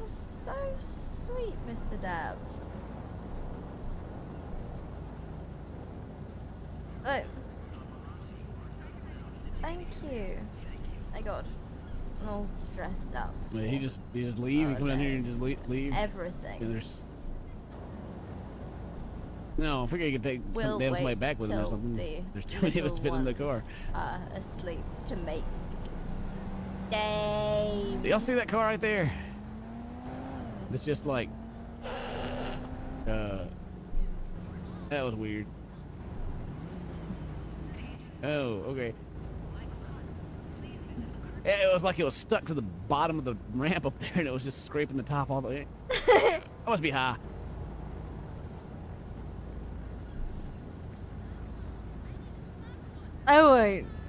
so sweet, Mr. Dab. Oh. Thank you. My God. I'm all dressed up. Yeah, he just leave. He come down here and just leave. Everything. And there's. No, I figure you could take some damn somebody back with him or something. There's too many of us to fit in the car. Asleep to make. Stay. Do y'all see that car right there? It's just like. That was weird. Oh, okay. Yeah, it was like it was stuck to the bottom of the ramp up there, and it was just scraping the top all the way. That must be high. Oh wait,